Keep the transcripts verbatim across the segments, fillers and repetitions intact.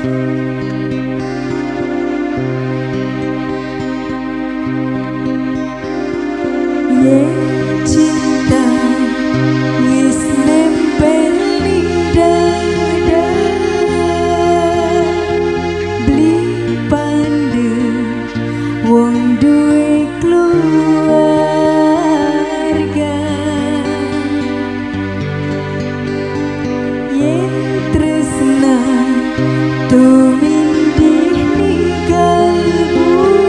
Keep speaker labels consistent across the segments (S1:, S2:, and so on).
S1: Yen cinta wis nempel ning dada, beli pandhe wong duwe keluarga. Yen tresna tumindih ning kalbu,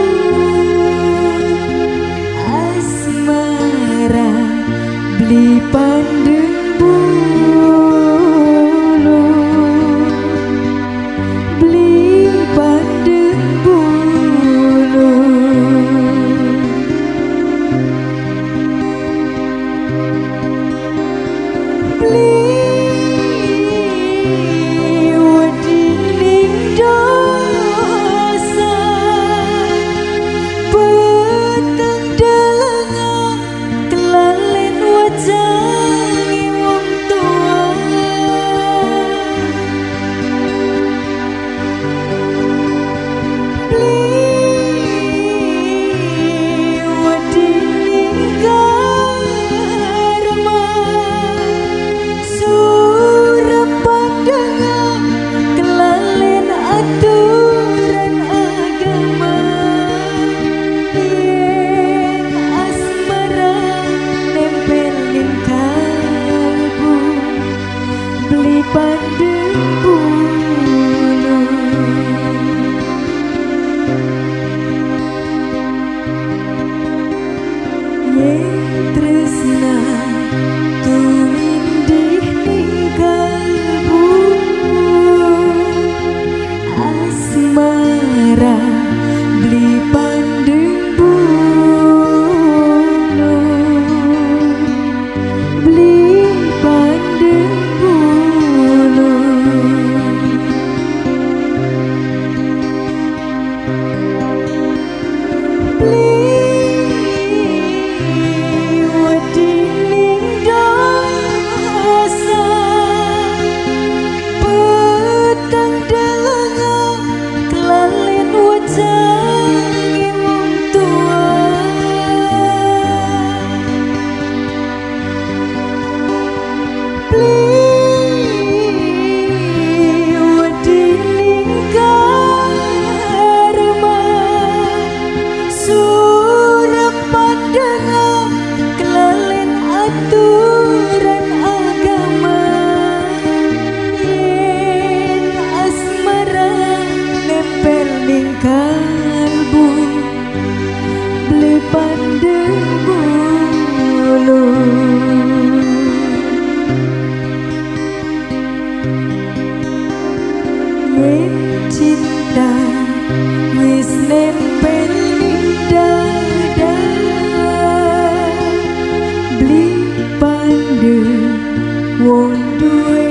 S1: asmara beli pandeng bulu, beli pandeng bulu. Beli wedi ning dosa, peteng delenga kelalen wajange wong tua. Beli wedi ning karma, surep padanga kelalen aturan agama. Yen asmara nempel ning kalbu, beli pandeng bulu. Yen tresna tumindih ning kalbu, asmara beli pandeng bulu, beli pandeng bulu. Beli wedi ning dosa, peteng delenga kelalen wajange wong tua. Beli wedi ning karma, surep padanga kelalen aturan agama. Yen asmara nempel ning kalbu, beli pandeng bulu. Yen cinta wis nempel ning dada, beli pandhe wong duwe